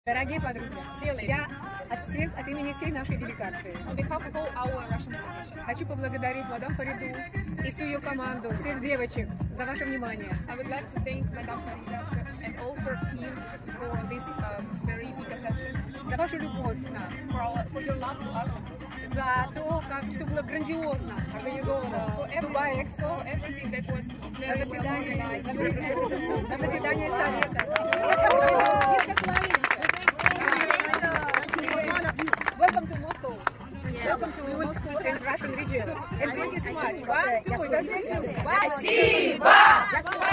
Дорогие подруги, я от имени всей нашей делегации хочу поблагодарить мадам Фариду и всю ее команду, всех девочек за ваше внимание. I would like to thank Madame Farida and all her team for this very big attention. За вашу любовь к нам, For your love to us. за то, как все было грандиозно организовано в Дубае Экспо, Everything that was very well organized на during Expo. заседание Совета. Welcome to Moscow. Welcome to Moscow and Russian region. And thank you so much. One, two, спасибо!